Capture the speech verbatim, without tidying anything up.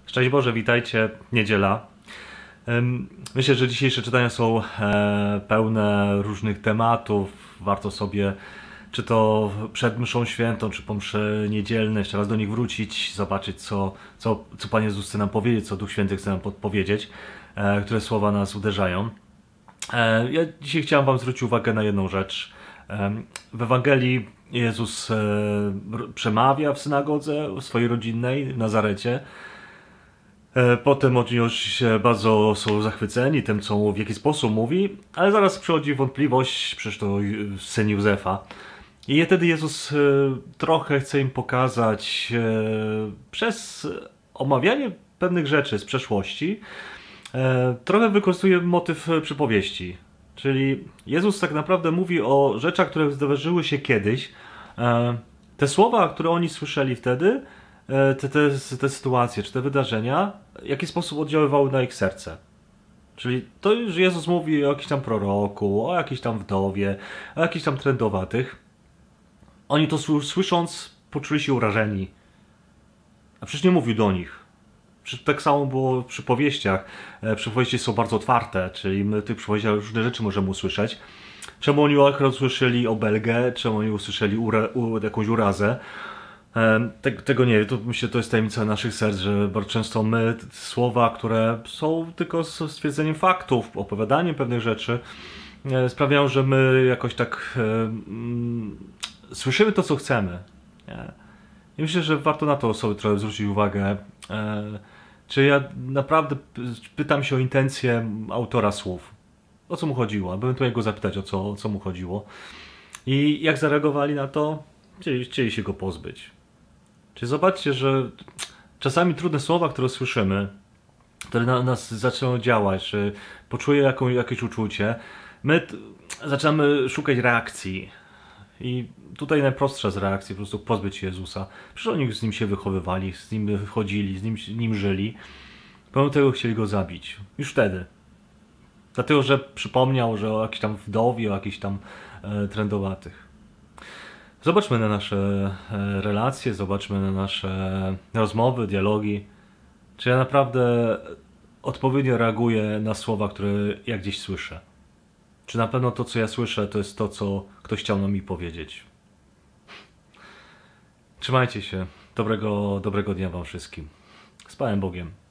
Szczęść Boże, witajcie, niedziela. Myślę, że dzisiejsze czytania są pełne różnych tematów. Warto sobie, czy to przed mszą świętą, czy po mszy niedzielnej, jeszcze raz do nich wrócić, zobaczyć, co, co, co Pan Jezus chce nam powiedzieć, co Duch Święty chce nam podpowiedzieć, które słowa nas uderzają. Ja dzisiaj chciałem Wam zwrócić uwagę na jedną rzecz. W Ewangelii Jezus przemawia w synagodze swojej rodzinnej w Nazarecie. Potem oni się bardzo są zachwyceni tym, co w jaki sposób mówi, ale zaraz przychodzi wątpliwość, przecież to syn Józefa. I wtedy Jezus trochę chce im pokazać przez omawianie pewnych rzeczy z przeszłości, trochę wykorzystuje motyw przypowieści. Czyli Jezus tak naprawdę mówi o rzeczach, które zdarzyły się kiedyś. Te słowa, które oni słyszeli wtedy, te, te, te sytuacje, czy te wydarzenia, w jaki sposób oddziaływały na ich serce. Czyli to już Jezus mówi o jakimś tam proroku, o jakiejś tam wdowie, o jakichś tam trędowatych. Oni to słysząc poczuli się urażeni. A przecież nie mówił do nich. Przecież tak samo było w przypowieściach. Przypowieści są bardzo otwarte, czyli my w tych przypowieściach różne rzeczy możemy usłyszeć. Czemu oni akurat usłyszeli obelgę, czemu oni usłyszeli ura, u, jakąś urazę. Tego nie wiem, to myślę, to jest tajemnica naszych serc, że bardzo często my słowa, które są tylko stwierdzeniem faktów, opowiadaniem pewnych rzeczy, sprawiają, że my jakoś tak um, słyszymy to, co chcemy. Nie? I myślę, że warto na to sobie trochę zwrócić uwagę. E, czy ja naprawdę pytam się o intencję autora słów. O co mu chodziło? Abym tutaj go zapytać, o co, o co mu chodziło. I jak zareagowali na to? Chcieli, chcieli się go pozbyć. Czyli zobaczcie, że czasami trudne słowa, które słyszymy, które na nas zaczną działać, czy poczuję jaką, jakieś uczucie, my zaczynamy szukać reakcji. I tutaj najprostsza z reakcji, po prostu pozbyć się Jezusa. Przecież oni z Nim się wychowywali, z Nim wychodzili, z Nim, z nim żyli. Pomimo tego chcieli Go zabić. Już wtedy. Dlatego, że przypomniał, że o jakiejś tam wdowie, o jakichś tam e, trędowatych. Zobaczmy na nasze relacje, zobaczmy na nasze rozmowy, dialogi. Czy ja naprawdę odpowiednio reaguję na słowa, które ja gdzieś słyszę? Czy na pewno to, co ja słyszę, to jest to, co ktoś chciał nam mi powiedzieć? Trzymajcie się. Dobrego, dobrego dnia Wam wszystkim. Z Panem Bogiem.